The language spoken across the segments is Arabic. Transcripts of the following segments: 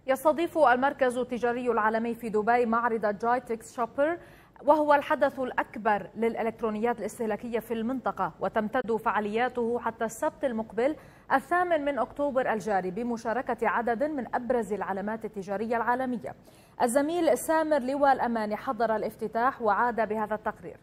يستضيف المركز التجاري العالمي في دبي معرض جايتكس شوبر، وهو الحدث الأكبر للإلكترونيات الاستهلاكية في المنطقة، وتمتد فعالياته حتى السبت المقبل 8 أكتوبر الجاري بمشاركة عدد من أبرز العلامات التجارية العالمية. الزميل سامر لواء الأماني حضر الافتتاح وعاد بهذا التقرير.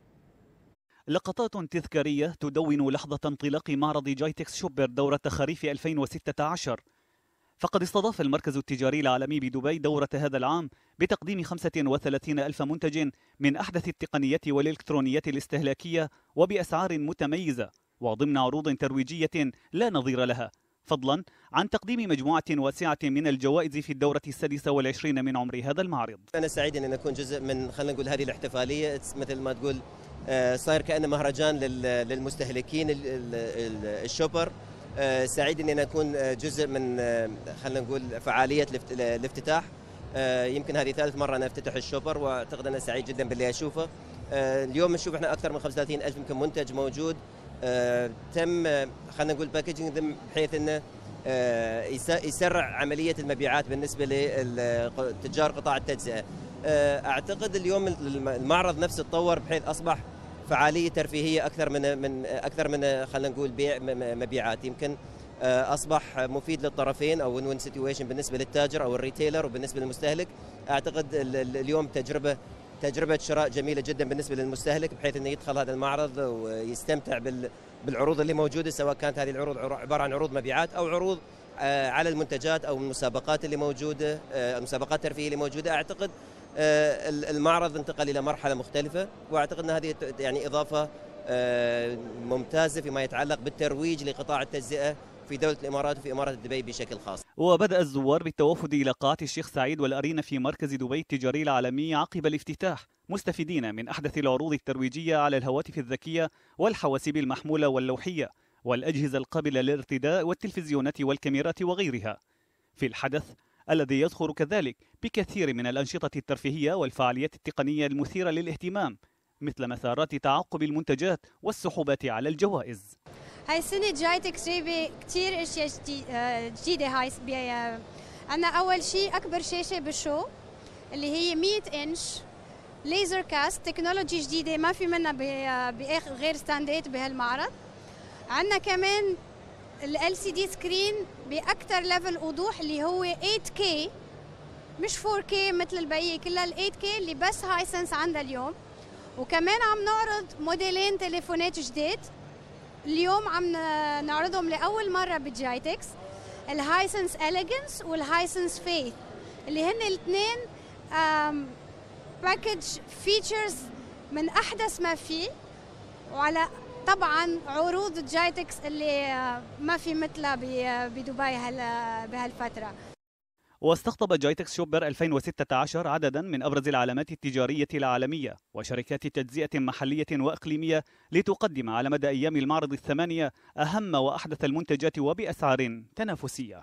لقطات تذكارية تدون لحظة انطلاق معرض جايتكس شوبر دورة خريف 2016. فقد استضاف المركز التجاري العالمي بدبي دورة هذا العام بتقديم 35 ألف منتج من أحدث التقنيات والإلكترونيات الاستهلاكية وبأسعار متميزة وضمن عروض ترويجية لا نظير لها، فضلا عن تقديم مجموعة واسعة من الجوائز في الدورة 26 من عمر هذا المعرض. أنا سعيد أن أكون جزء من خلينا نقول هذه الاحتفالية، مثل ما تقول صاير كأنه مهرجان للمستهلكين الشوبر. سعيد أني أكون جزء من خلينا نقول فعالية الافتتاح. يمكن هذه ثالث مرة أنا أفتتح الشوبر، وأعتقد أنا سعيد جدا باللي أشوفه. اليوم نشوف إحنا أكثر من 35 ألف يمكن منتج موجود، تم خلينا نقول باكجينج بحيث أنه يسرع عملية المبيعات بالنسبة لتجار قطاع التجزئة. أعتقد اليوم المعرض نفسه تطور بحيث أصبح فعالية ترفيهية أكثر من خلينا نقول بيع مبيعات. يمكن أصبح مفيد للطرفين أو وين سيتويشن بالنسبة للتاجر أو الريتيلر وبالنسبة للمستهلك. أعتقد اليوم تجربة شراء جميلة جدا بالنسبة للمستهلك، بحيث أنه يدخل هذا المعرض ويستمتع بالعروض اللي موجودة، سواء كانت هذه العروض عبارة عن عروض مبيعات أو عروض على المنتجات أو المسابقات اللي موجودة، المسابقات الترفيهية اللي موجودة. أعتقد المعرض انتقل إلى مرحلة مختلفة، وأعتقد أن هذه يعني إضافة ممتازة فيما يتعلق بالترويج لقطاع التجزئة في دولة الإمارات وفي إمارة دبي بشكل خاص. وبدأ الزوار بالتوافد إلى قاعة الشيخ سعيد والأرينا في مركز دبي التجاري العالمي عقب الافتتاح، مستفيدين من أحدث العروض الترويجية على الهواتف الذكية والحواسيب المحمولة واللوحية والأجهزة القابلة للارتداء والتلفزيونات والكاميرات وغيرها. في الحدث الذي يذخر كذلك بكثير من الأنشطة الترفيهية والفعاليات التقنية المثيرة للاهتمام، مثل مسارات تعقب المنتجات والسحوبات على الجوائز. هاي السنة جايتكس جايبة كثير اشياء جديدة. هاي عندنا أول شيء أكبر شاشة بالشو اللي هي 100 إنش ليزر كاست، تكنولوجي جديدة ما في منها غير ستاندرد بهالمعرض. عندنا كمان LCD سكرين بأكثر ليفل وضوح اللي هو 8K مش 4K مثل البقية كلها، ال 8K اللي بس هايسنس عندها اليوم. وكمان عم نعرض موديلين تليفونات جديد اليوم عم نعرضهم لأول مرة بجايتكس، الهايسنس إليجنس والهايسنس فيث، اللي هن الاثنين باكج فيتشرز من أحدث ما فيه، وعلى طبعا عروض جايتكس اللي ما في مثلها بدبي بهالفترة. واستقطب جايتكس شوبر 2016 عددا من أبرز العلامات التجارية العالمية وشركات تجزئة محلية وإقليمية لتقدم على مدى أيام المعرض 8 أهم وأحدث المنتجات وبأسعار تنافسية.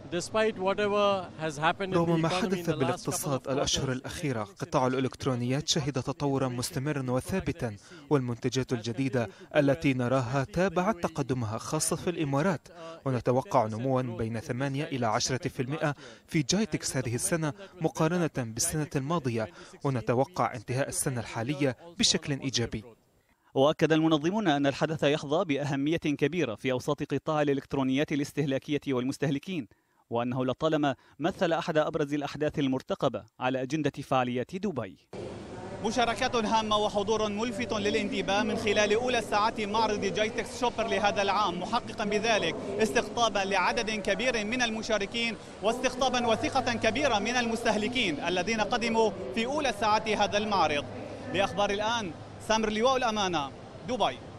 رغم ما حدث بالاقتصاد الأشهر الأخيرة، قطاع الإلكترونيات شهد تطورا مستمرا وثابتا، والمنتجات الجديدة التي نراها تابعت تقدمها خاصة في الإمارات، ونتوقع نموا بين 8 إلى 10% في جايتكس هذه السنة مقارنة بالسنة الماضية، ونتوقع انتهاء السنة الحالية بشكل إيجابي. وأكد المنظمون أن الحدث يحظى بأهمية كبيرة في أوساط قطاع الإلكترونيات الاستهلاكية والمستهلكين، وأنه لطالما مثل أحد أبرز الأحداث المرتقبة على أجندة فعاليات دبي. مشاركات هامة وحضور ملفت للانتباه من خلال أولى ساعات معرض جايتكس شوبر لهذا العام، محققا بذلك استقطابا لعدد كبير من المشاركين واستقطابا وثقة كبيرة من المستهلكين الذين قدموا في أولى ساعات هذا المعرض. لأخبار الآن، سامر لواء الأمانة، دبي.